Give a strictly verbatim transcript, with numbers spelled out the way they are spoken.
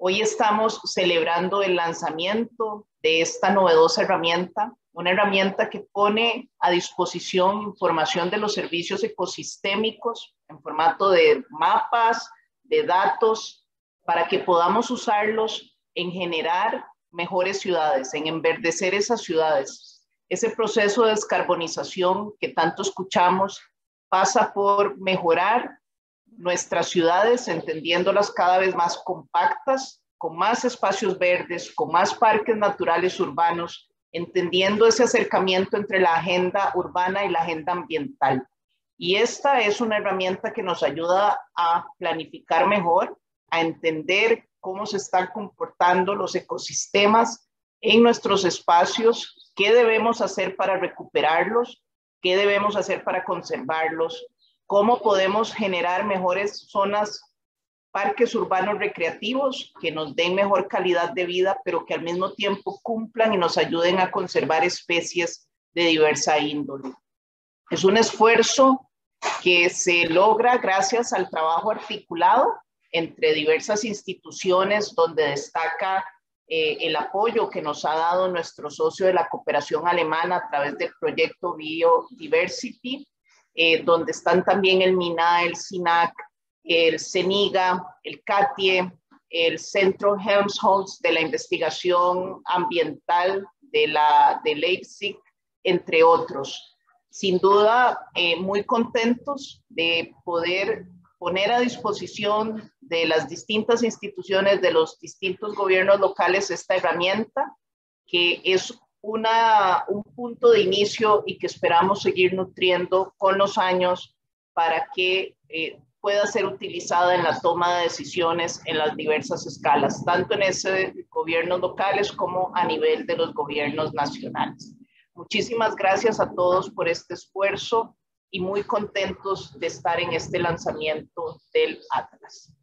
Hoy estamos celebrando el lanzamiento de esta novedosa herramienta, una herramienta que pone a disposición información de los servicios ecosistémicos en formato de mapas, de datos, para que podamos usarlos en generar mejores ciudades, en enverdecer esas ciudades. Ese proceso de descarbonización que tanto escuchamos pasa por mejorar nuestras ciudades, entendiéndolas cada vez más compactas, con más espacios verdes, con más parques naturales urbanos, entendiendo ese acercamiento entre la agenda urbana y la agenda ambiental. Y esta es una herramienta que nos ayuda a planificar mejor, a entender cómo se están comportando los ecosistemas en nuestros espacios, qué debemos hacer para recuperarlos, qué debemos hacer para conservarlos, cómo podemos generar mejores zonas, parques urbanos recreativos que nos den mejor calidad de vida, pero que al mismo tiempo cumplan y nos ayuden a conservar especies de diversa índole. Es un esfuerzo que se logra gracias al trabajo articulado entre diversas instituciones, donde destaca eh, el apoyo que nos ha dado nuestro socio de la cooperación alemana a través del proyecto Biodiversity, eh, donde están también el MINA, el SINAC, el CENIGA, el CATIE, el Centro Helmholtz de la investigación ambiental de, la, de Leipzig, entre otros. Sin duda, eh, muy contentos de poder poner a disposición de las distintas instituciones, de los distintos gobiernos locales, esta herramienta, que es una, un punto de inicio y que esperamos seguir nutriendo con los años para que eh, pueda ser utilizada en la toma de decisiones en las diversas escalas, tanto en ese gobiernos locales como a nivel de los gobiernos nacionales. Muchísimas gracias a todos por este esfuerzo y muy contentos de estar en este lanzamiento del Atlas.